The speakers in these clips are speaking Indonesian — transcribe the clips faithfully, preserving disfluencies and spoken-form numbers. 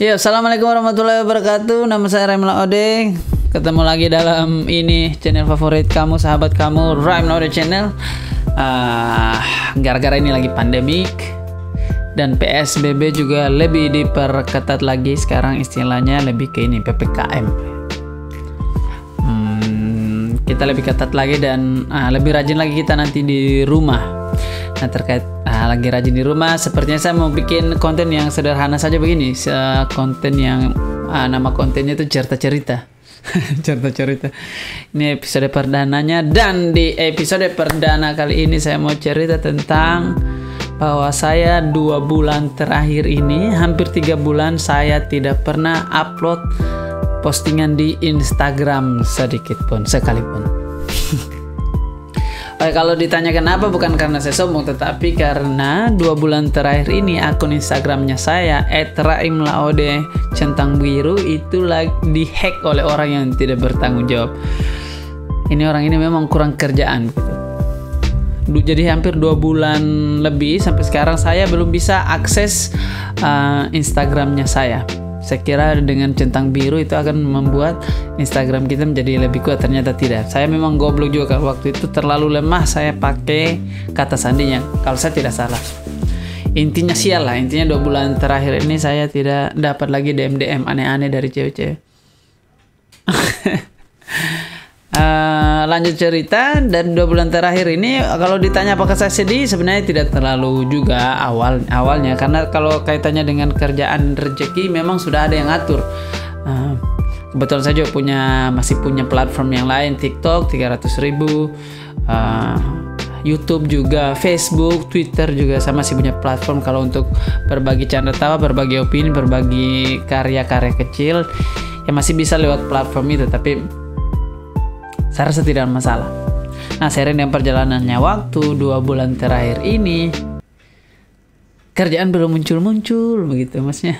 Ya, assalamualaikum warahmatullahi wabarakatuh. Nama saya Raimla Ode. Ketemu lagi dalam ini channel favorit kamu, sahabat kamu, Raimla Ode Channel. Uh, gara-gara ini lagi pandemik dan P S B B juga lebih diperketat lagi. Sekarang istilahnya lebih ke ini P P K M. Hmm, kita lebih ketat lagi dan uh, lebih rajin lagi kita nanti di rumah. Nah, terkait uh, lagi rajin di rumah, sepertinya saya mau bikin konten yang sederhana saja begini. Se konten yang uh, nama kontennya itu cerita-cerita. Cerita-cerita. Ini episode perdananya, dan di episode perdana kali ini saya mau cerita tentang bahwa saya dua bulan terakhir ini, hampir tiga bulan saya tidak pernah upload postingan di Instagram sedikit pun, sekalipun. Oke, kalau ditanya kenapa, bukan karena saya sombong, tetapi karena dua bulan terakhir ini akun Instagramnya saya et raimlaode centang biru itu lagi dihack oleh orang yang tidak bertanggung jawab. Ini orang ini memang kurang kerjaan gitu. Jadi hampir dua bulan lebih sampai sekarang saya belum bisa akses uh, Instagramnya saya. Saya kira dengan centang biru itu akan membuat Instagram kita menjadi lebih kuat, ternyata tidak. Saya memang goblok juga waktu itu, terlalu lemah saya pakai kata sandinya kalau saya tidak salah. Intinya sial lah, intinya dua bulan terakhir ini saya tidak dapat lagi D M D M aneh-aneh dari cewek-cewek. Uh, lanjut cerita, dan dua bulan terakhir ini kalau ditanya apakah saya sedih, sebenarnya tidak terlalu juga awal awalnya, karena kalau kaitannya dengan kerjaan rezeki memang sudah ada yang ngatur. Uh, kebetulan saya juga punya masih punya platform yang lain, TikTok tiga ratus ribu, uh, YouTube juga, Facebook, Twitter juga, saya masih punya platform kalau untuk berbagi canda tawa, berbagi opini, berbagi karya-karya kecil yang masih bisa lewat platform itu, tapi saya rasa tidak ada masalah. Nah, seiring dengan perjalanannya waktu dua bulan terakhir ini, kerjaan belum muncul-muncul begitu, maksudnya.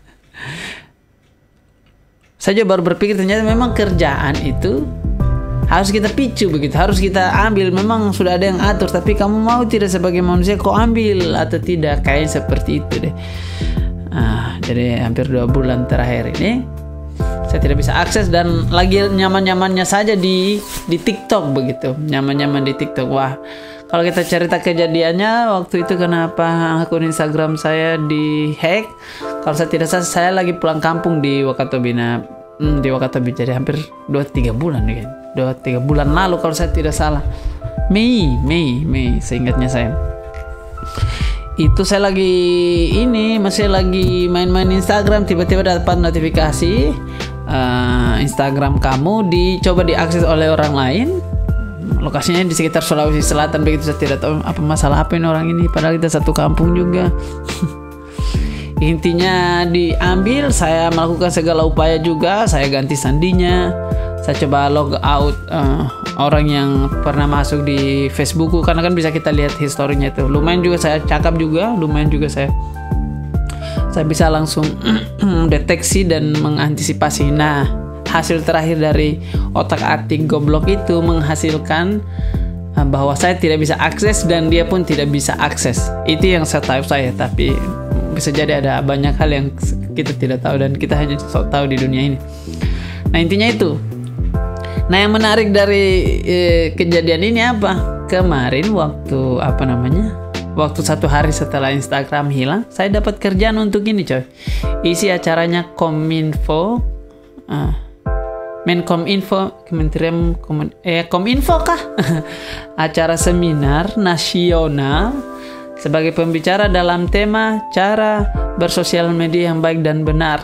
Saya juga baru berpikir ternyata memang kerjaan itu harus kita picu begitu, harus kita ambil. Memang sudah ada yang atur, tapi kamu mau tidak sebagai manusia kau ambil atau tidak, kayaknya seperti itu deh. Nah, jadi hampir dua bulan terakhir ini saya tidak bisa akses, dan lagi nyaman-nyamannya saja di di TikTok begitu, nyaman-nyaman di TikTok. Wah, kalau kita cerita kejadiannya waktu itu kenapa akun Instagram saya dihack, kalau saya tidak salah saya lagi pulang kampung di Wakatobi. Nah, hmm, di Wakatobi, jadi hampir dua tiga bulan nih, dua tiga bulan lalu kalau saya tidak salah, Mei Mei Mei seingatnya saya. Itu saya lagi ini masih lagi main-main Instagram, tiba-tiba dapat notifikasi uh, Instagram kamu dicoba diakses oleh orang lain, lokasinya di sekitar Sulawesi Selatan begitu. Saya tidak tahu apa masalah apa ini orang ini, padahal kita satu kampung juga. Intinya diambil, saya melakukan segala upaya juga, saya ganti sandinya, saya coba log out uh, orang yang pernah masuk di Facebookku, karena kan bisa kita lihat historinya itu. Lumayan juga saya cakap juga, lumayan juga saya saya bisa langsung deteksi dan mengantisipasi. Nah, hasil terakhir dari otak-atik goblok itu menghasilkan uh, bahwa saya tidak bisa akses dan dia pun tidak bisa akses. Itu yang saya tahu saya, tapi bisa jadi ada banyak hal yang kita tidak tahu dan kita hanya sok tahu di dunia ini. Nah, intinya itu. Nah, yang menarik dari eh, kejadian ini apa? Kemarin waktu apa namanya? Waktu satu hari setelah Instagram hilang, saya dapat kerjaan untuk ini, coy. Isi acaranya Kominfo, uh, Menkominfo, Kementerian Kom eh Kominfo kah? Acara seminar nasional sebagai pembicara dalam tema cara bersosial media yang baik dan benar.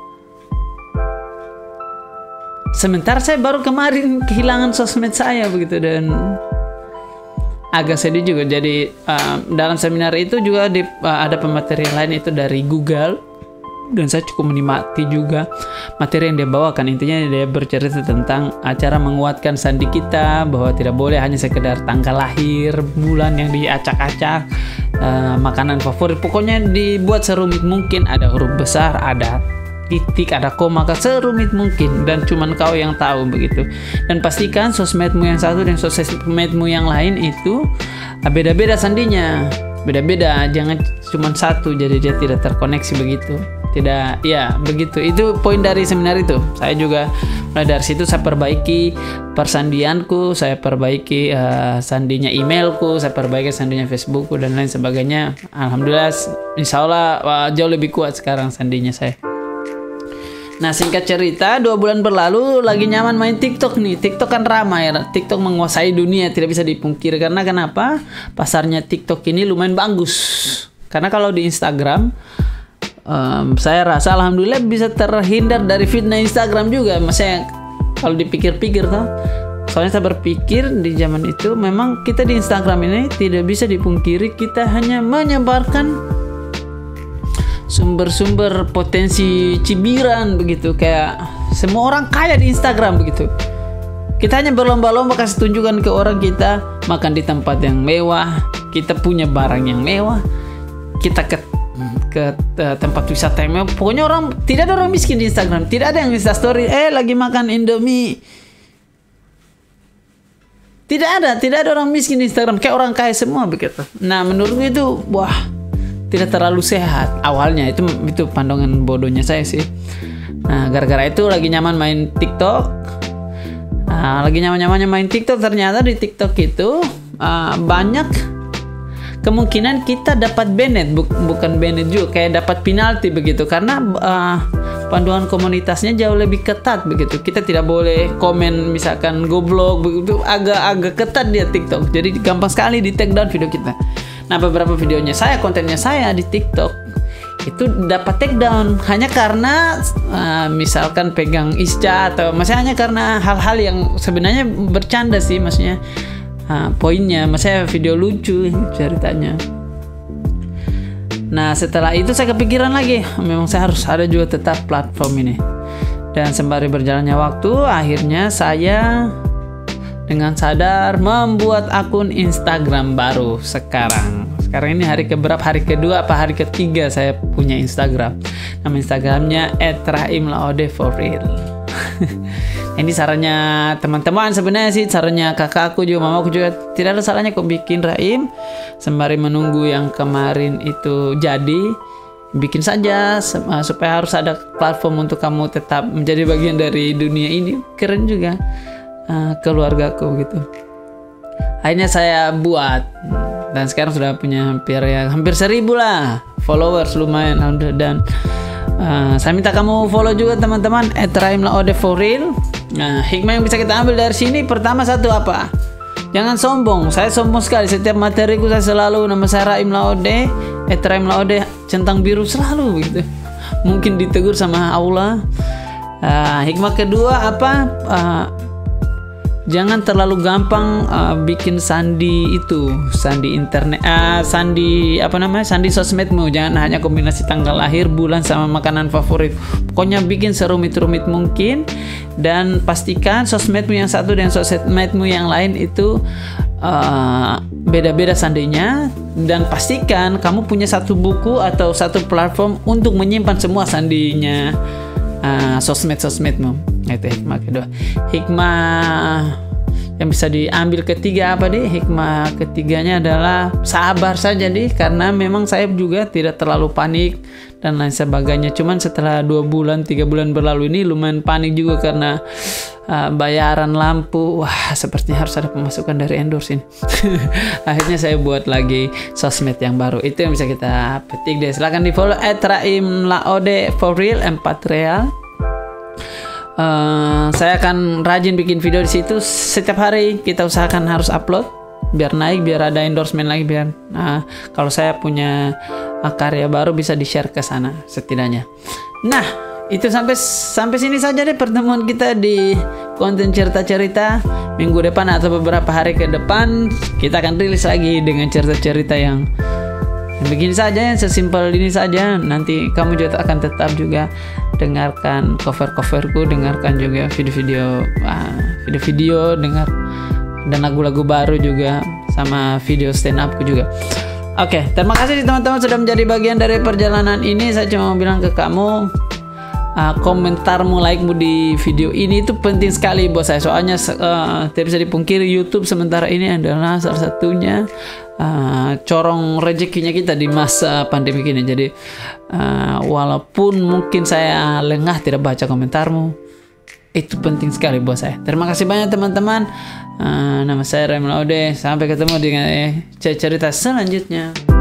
Sementara saya baru kemarin kehilangan sosmed saya begitu, dan agak sedih juga. Jadi uh, dalam seminar itu juga di, uh, ada pematerian lain itu dari Google, dan saya cukup menikmati juga materi yang dia bawakan. Intinya dia bercerita tentang acara menguatkan sandi kita, bahwa tidak boleh hanya sekedar tanggal lahir, bulan yang diacak-acak, uh, makanan favorit, pokoknya dibuat serumit mungkin, ada huruf besar, ada titik, ada koma, serumit mungkin, dan cuman kau yang tahu begitu. Dan pastikan sosmedmu yang satu dan sosmedmu yang lain itu beda-beda sandinya, beda-beda, jangan cuma satu jadi dia tidak terkoneksi begitu. tidak, ya begitu. Itu poin dari seminar itu. Saya juga mulai dari situ saya perbaiki persandianku, saya perbaiki uh, sandinya emailku, saya perbaiki sandinya Facebookku dan lain sebagainya. Alhamdulillah, insya Allah uh, jauh lebih kuat sekarang sandinya saya. Nah, singkat cerita, dua bulan berlalu lagi nyaman main TikTok nih. TikTok kan ramai, TikTok menguasai dunia, tidak bisa dipungkiri. Karena kenapa? Pasarnya TikTok ini lumayan bagus. Karena kalau di Instagram, um, saya rasa alhamdulillah bisa terhindar dari fitnah Instagram juga. Maksudnya kalau dipikir-pikir toh. Soalnya saya berpikir di zaman itu memang kita di Instagram ini tidak bisa dipungkiri, kita hanya menyebarkan sumber-sumber potensi cibiran begitu, kayak semua orang kaya di Instagram begitu. Kita hanya berlomba-lomba kasih tunjukkan ke orang kita makan di tempat yang mewah, kita punya barang yang mewah, kita ke ke uh, tempat wisata yang mewah. Pokoknya orang, tidak ada orang miskin di Instagram, tidak ada yang Insta story eh lagi makan Indomie. Tidak ada, tidak ada orang miskin di Instagram, kayak orang kaya semua begitu. Nah, menurutku itu wah, tidak terlalu sehat awalnya. Itu itu pandangan bodohnya saya sih. Nah, gara-gara itu lagi nyaman main TikTok. Nah, lagi nyaman-nyamannya main TikTok, ternyata di TikTok itu uh, banyak kemungkinan kita dapat banned, bu bukan banned juga, kayak dapat penalti begitu. Karena uh, panduan komunitasnya jauh lebih ketat begitu. Kita tidak boleh komen misalkan goblok begitu, agak-agak ketat dia TikTok. Jadi gampang sekali di take down video kita. Nah, beberapa videonya saya, kontennya saya di TikTok itu dapat take down hanya karena uh, misalkan pegang isca atau masih hanya karena hal-hal yang sebenarnya bercanda sih, maksudnya uh, poinnya, maksudnya video lucu ceritanya. Nah, setelah itu saya kepikiran lagi, memang saya harus ada juga tetap platform ini. Dan sembari berjalannya waktu, akhirnya saya dengan sadar membuat akun Instagram baru sekarang. Sekarang ini hari keberapa? Hari kedua apa hari ketiga saya punya Instagram. Nama Instagramnya et rahim laode for real. Ini sarannya teman-teman sebenarnya sih, sarannya kakakku juga, mamaku juga. Tidak ada salahnya kok bikin Rahim sembari menunggu yang kemarin itu jadi. Bikin saja supaya harus ada platform untuk kamu tetap menjadi bagian dari dunia ini. Keren juga. Uh, keluargaku gitu. Akhirnya saya buat dan sekarang sudah punya hampir ya hampir seribu lah followers, lumayan. Dan uh, saya minta kamu follow juga teman-teman et rahim laode for real. Nah, hikmah yang bisa kita ambil dari sini pertama satu apa? Jangan sombong. Saya sombong sekali, setiap materiku saya selalu nama saya Rahim Laode, et rahim laode centang biru selalu gitu. Mungkin ditegur sama Allah. Uh, hikmah kedua apa? Uh, Jangan terlalu gampang uh, bikin sandi itu, sandi internet, uh, sandi apa namanya, sandi sosmedmu. Jangan hanya kombinasi tanggal lahir, bulan sama makanan favorit. Pokoknya bikin serumit-rumit mungkin dan pastikan sosmedmu yang satu dan sosmedmu yang lain itu beda-beda uh, sandinya, dan pastikan kamu punya satu buku atau satu platform untuk menyimpan semua sandinya. Uh, sosmed-sosmedmu. Itu hikmah kedua. Hikmah yang bisa diambil ketiga apa deh? Hikmah ketiganya adalah sabar saja deh, karena memang saya juga tidak terlalu panik dan lain sebagainya. Cuman setelah dua bulan tiga bulan berlalu ini lumayan panik juga karena uh, bayaran lampu. Wah, sepertinya harus ada pemasukan dari endorse ini. Akhirnya saya buat lagi sosmed yang baru. Itu yang bisa kita petik deh. Silahkan di follow et rahim laode for real empat real. Uh, saya akan rajin bikin video di situ setiap hari. Kita usahakan harus upload biar naik, biar ada endorsement lagi, biar nah, kalau saya punya uh, karya baru bisa di share ke sana setidaknya. Nah, itu sampai sampai sini saja deh pertemuan kita di konten cerita-cerita. Minggu depan atau beberapa hari ke depan kita akan rilis lagi dengan cerita-cerita yang begini saja, yang sesimpel ini saja. Nanti kamu juga akan tetap juga dengarkan cover-coverku, dengarkan juga video-video uh, video-video, dengar dan lagu-lagu baru juga, sama video stand upku juga. Oke, okay, terima kasih teman-teman sudah menjadi bagian dari perjalanan ini. Saya cuma mau bilang ke kamu, uh, komentarmu, like-mu di video ini itu penting sekali buat saya. Soalnya uh, tidak bisa dipungkiri YouTube sementara ini adalah salah satunya uh, corong rezekinya kita di masa pandemi ini. Jadi uh, walaupun mungkin saya lengah tidak baca komentarmu, itu penting sekali buat saya. Terima kasih banyak teman-teman. Uh, nama saya Raymond Laude. Sampai ketemu dengan eh, cerita selanjutnya.